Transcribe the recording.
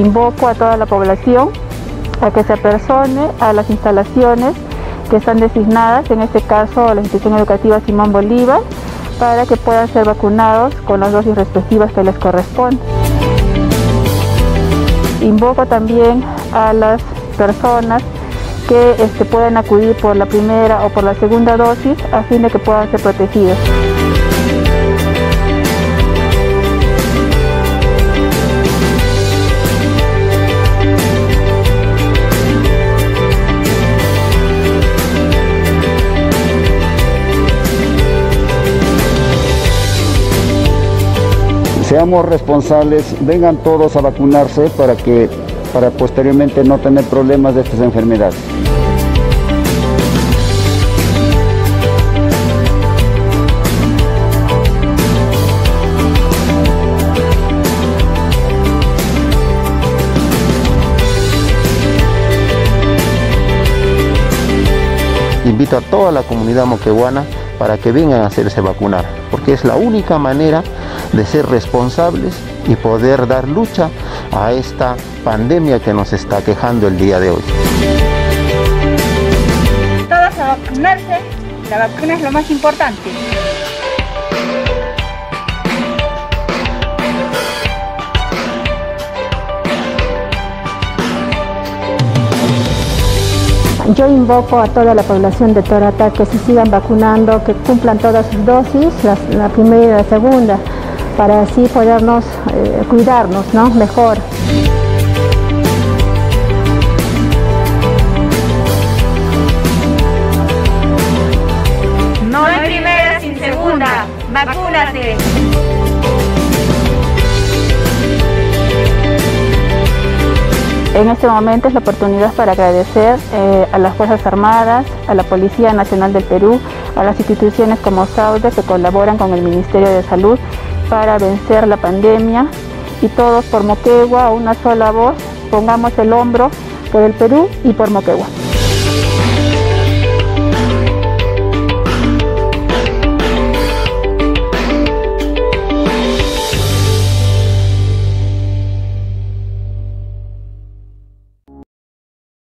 invoco a toda la población a que se apersone a las instalaciones que están designadas, en este caso a la institución educativa Simón Bolívar, para que puedan ser vacunados con las dosis respectivas que les corresponden. Invoco también a las personas que puedan acudir por la primera o por la segunda dosis a fin de que puedan ser protegidos. Seamos responsables, vengan todos a vacunarse para posteriormente no tener problemas de estas enfermedades. Invito a toda la comunidad moquegüana para que vengan a hacerse vacunar, porque es la única manera de ser responsables y poder dar lucha a esta pandemia que nos está quejando el día de hoy. Todos a vacunarse, la vacuna es lo más importante. Yo invoco a toda la población de Toratá que se sigan vacunando, que cumplan todas sus dosis, la primera y la segunda, para así podernos cuidarnos, ¿no? Mejor. No hay primera sin segunda, vacúnate. En este momento es la oportunidad para agradecer a las Fuerzas Armadas, a la Policía Nacional del Perú, a las instituciones como SAUDE que colaboran con el Ministerio de Salud para vencer la pandemia, y todos por Moquegua, a una sola voz, pongamos el hombro por el Perú y por Moquegua.